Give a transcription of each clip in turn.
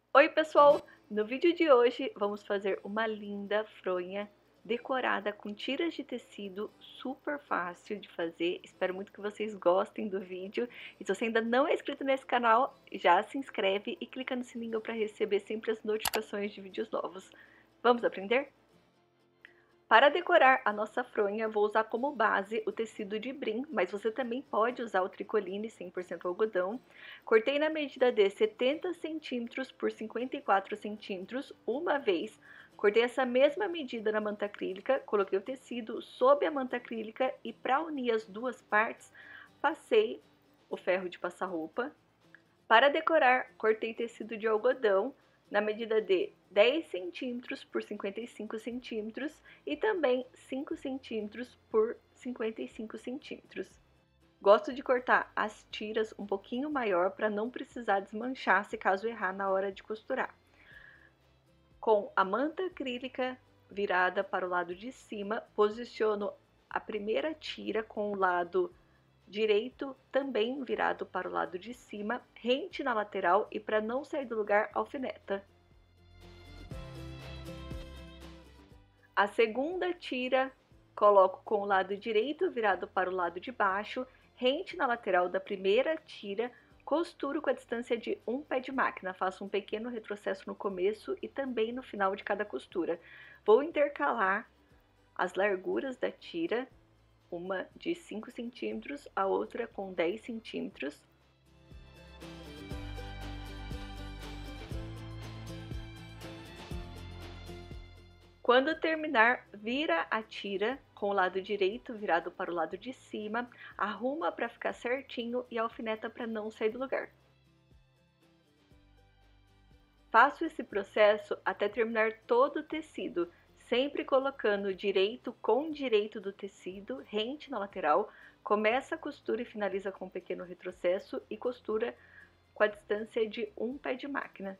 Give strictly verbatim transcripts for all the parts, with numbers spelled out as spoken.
Oi pessoal! No vídeo de hoje vamos fazer uma linda fronha decorada com tiras de tecido, super fácil de fazer. Espero muito que vocês gostem do vídeo. E se você ainda não é inscrito nesse canal, já se inscreve e clica no sininho para receber sempre as notificações de vídeos novos. Vamos aprender? Para decorar a nossa fronha, vou usar como base o tecido de brim, mas você também pode usar o tricoline cem por cento algodão. Cortei na medida de setenta centímetros por cinquenta e quatro centímetros uma vez. Cortei essa mesma medida na manta acrílica, coloquei o tecido sob a manta acrílica e para unir as duas partes, passei o ferro de passar roupa. Para decorar, cortei tecido de algodão na medida de dez centímetros por cinquenta e cinco centímetros e também cinco centímetros por cinquenta e cinco centímetros. Gosto de cortar as tiras um pouquinho maior para não precisar desmanchar se caso errar na hora de costurar. Com a manta acrílica virada para o lado de cima, posiciono a primeira tira com o lado direito também virado para o lado de cima, rente na lateral e para não sair do lugar, alfineta. A segunda tira coloco com o lado direito virado para o lado de baixo, rente na lateral da primeira tira, costuro com a distância de um pé de máquina, faço um pequeno retrocesso no começo e também no final de cada costura. Vou intercalar as larguras da tira, uma de cinco centímetros, a outra com dez centímetros. Quando terminar, vira a tira com o lado direito virado para o lado de cima, arruma para ficar certinho e alfineta para não sair do lugar. Faço esse processo até terminar todo o tecido, sempre colocando direito com direito do tecido, rente na lateral, começa a costura e finaliza com um pequeno retrocesso e costura com a distância de um pé de máquina.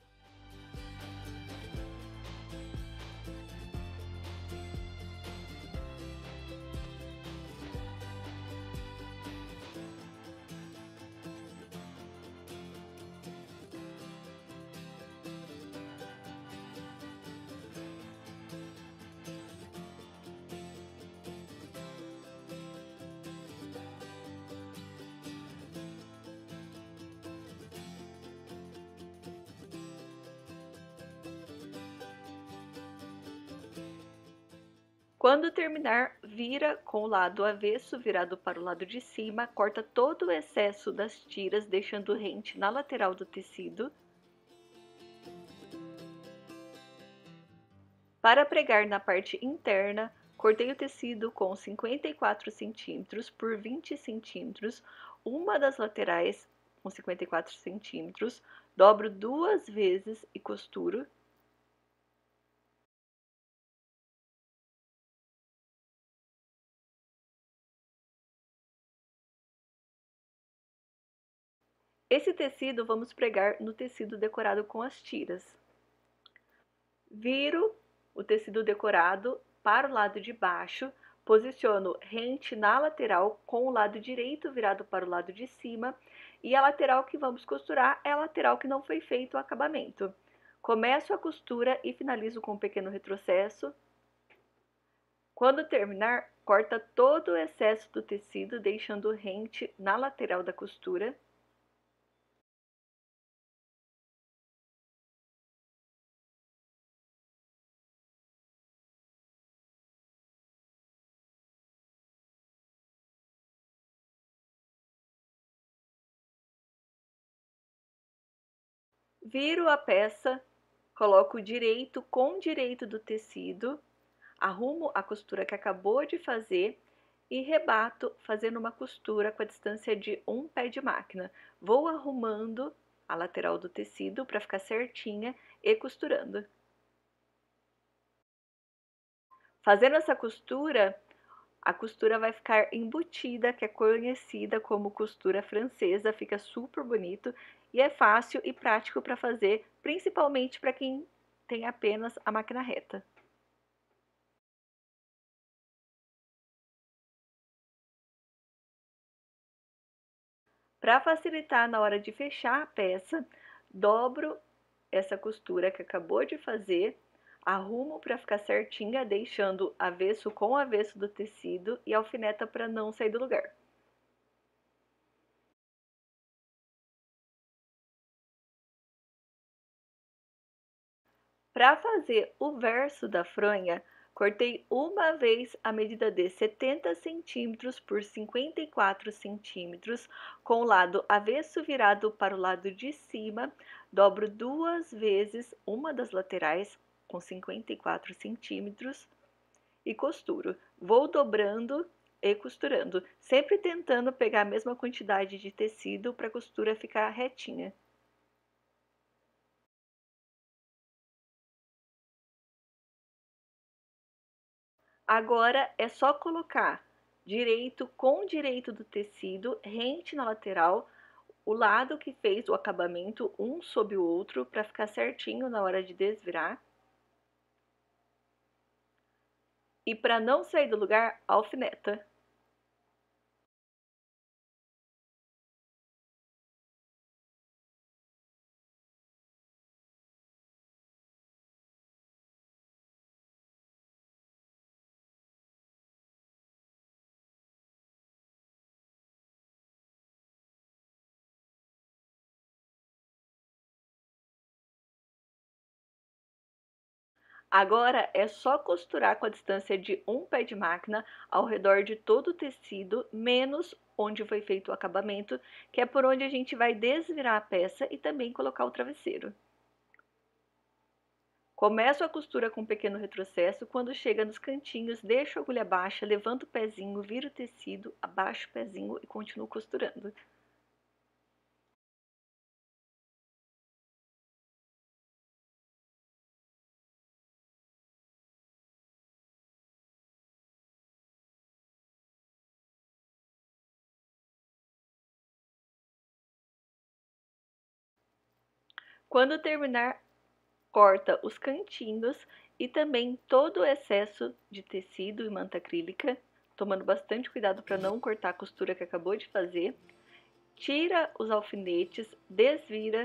Quando terminar, vira com o lado avesso virado para o lado de cima, corta todo o excesso das tiras, deixando rente na lateral do tecido. Para pregar na parte interna, cortei o tecido com cinquenta e quatro centímetros por vinte centímetros, uma das laterais com cinquenta e quatro centímetros, dobro duas vezes e costuro. Esse tecido vamos pregar no tecido decorado com as tiras. Viro o tecido decorado para o lado de baixo, posiciono rente na lateral com o lado direito virado para o lado de cima e a lateral que vamos costurar é a lateral que não foi feito o acabamento. Começo a costura e finalizo com um pequeno retrocesso. Quando terminar, corta todo o excesso do tecido, deixando rente na lateral da costura. Viro a peça, coloco direito com direito do tecido, arrumo a costura que acabou de fazer e rebato fazendo uma costura com a distância de um pé de máquina. Vou arrumando a lateral do tecido para ficar certinha e costurando. Fazendo essa costura, a costura vai ficar embutida, que é conhecida como costura francesa, fica super bonito e é fácil e prático para fazer, principalmente para quem tem apenas a máquina reta. Para facilitar na hora de fechar a peça, dobro essa costura que acabou de fazer, arrumo para ficar certinha, deixando avesso com avesso do tecido e alfineta para não sair do lugar. Para fazer o verso da fronha, cortei uma vez a medida de setenta centímetros por cinquenta e quatro centímetros, com o lado avesso virado para o lado de cima, dobro duas vezes uma das laterais com cinquenta e quatro centímetros e costuro. Vou dobrando e costurando, sempre tentando pegar a mesma quantidade de tecido para a costura ficar retinha. Agora é só colocar direito com direito do tecido, rente na lateral, o lado que fez o acabamento um sobre o outro para ficar certinho na hora de desvirar. E para não sair do lugar, alfineta. Agora é só costurar com a distância de um pé de máquina ao redor de todo o tecido, menos onde foi feito o acabamento, que é por onde a gente vai desvirar a peça e também colocar o travesseiro. Começo a costura com um pequeno retrocesso, quando chega nos cantinhos, deixo a agulha baixa, levanto o pezinho, viro o tecido, abaixo o pezinho e continuo costurando. Quando terminar, corta os cantinhos e também todo o excesso de tecido e manta acrílica, tomando bastante cuidado para não cortar a costura que acabou de fazer. Tira os alfinetes, desvira.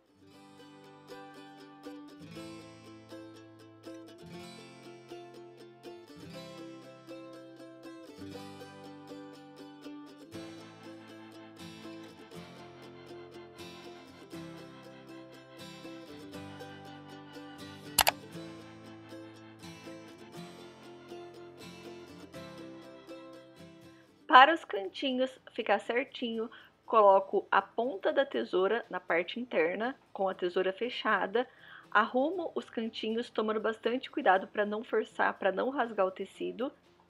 Para os cantinhos ficar certinho, coloco a ponta da tesoura na parte interna, com a tesoura fechada, arrumo os cantinhos, tomando bastante cuidado para não forçar, para não rasgar o tecido.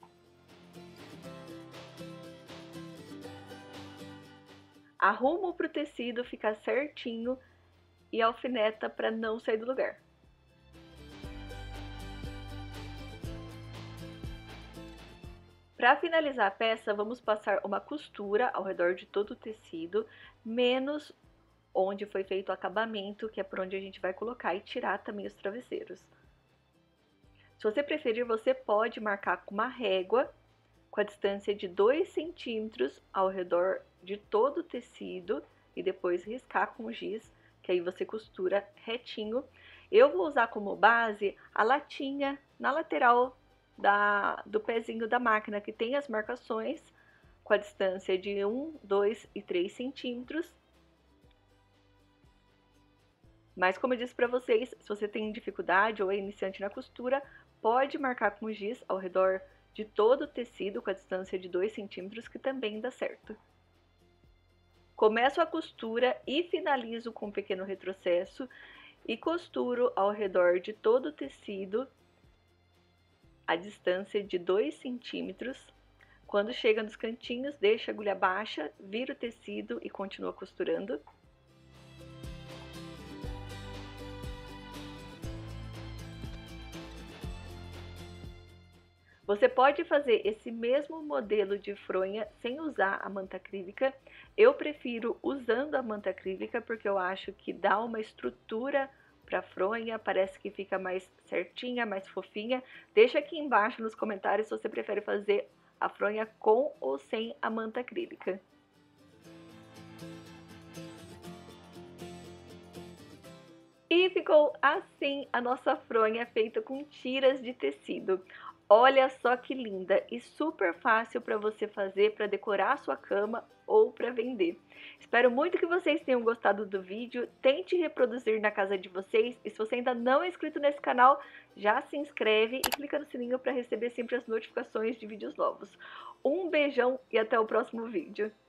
Arrumo para o tecido ficar certinho e alfineta para não sair do lugar. Para finalizar a peça, vamos passar uma costura ao redor de todo o tecido, menos onde foi feito o acabamento, que é por onde a gente vai colocar e tirar também os travesseiros. Se você preferir, você pode marcar com uma régua, com a distância de dois centímetros ao redor de todo o tecido e depois riscar com giz, que aí você costura retinho. Eu vou usar como base a latinha na lateral da, do pezinho da máquina, que tem as marcações com a distância de um, dois e três centímetros. Mas como eu disse para vocês, se você tem dificuldade ou é iniciante na costura, pode marcar com giz ao redor de todo o tecido com a distância de dois centímetros, que também dá certo. Começo a costura e finalizo com um pequeno retrocesso e costuro ao redor de todo o tecido a distância de dois centímetros. Quando chega nos cantinhos, deixa a agulha baixa, vira o tecido e continua costurando. Você pode fazer esse mesmo modelo de fronha sem usar a manta acrílica. Eu prefiro usando a manta acrílica porque eu acho que dá uma estrutura para a fronha, parece que fica mais certinha, mais fofinha. Deixa aqui embaixo nos comentários se você prefere fazer a fronha com ou sem a manta acrílica. E ficou assim a nossa fronha feita com tiras de tecido. Olha só que linda e super fácil para você fazer para decorar a sua cama ou para vender. Espero muito que vocês tenham gostado do vídeo. Tente reproduzir na casa de vocês e se você ainda não é inscrito nesse canal, já se inscreve e clica no sininho para receber sempre as notificações de vídeos novos. Um beijão e até o próximo vídeo.